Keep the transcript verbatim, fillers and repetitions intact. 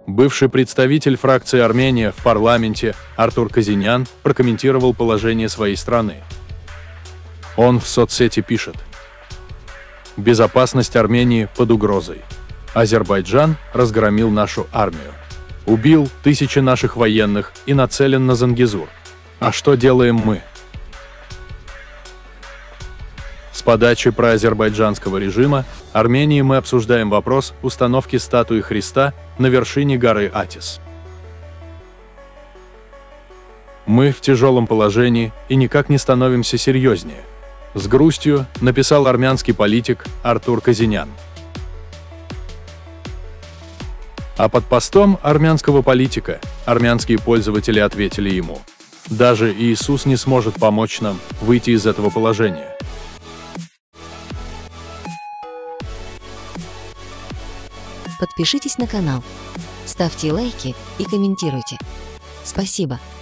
Бывший представитель фракции Армения в парламенте Артур Казинян прокомментировал положение своей страны. Он в соцсети пишет: «Безопасность Армении под угрозой. Азербайджан разгромил нашу армию. Убил тысячи наших военных и нацелен на Зангезур. А что делаем мы?» С подачи проазербайджанского режима Армении мы обсуждаем вопрос установки статуи Христа на вершине горы Атис. Мы в тяжелом положении и никак не становимся серьезнее. С грустью написал армянский политик Артур Казинян. А под постом армянского политика армянские пользователи ответили ему: «Даже Иисус не сможет помочь нам выйти из этого положения». Подпишитесь на канал, ставьте лайки и комментируйте. Спасибо.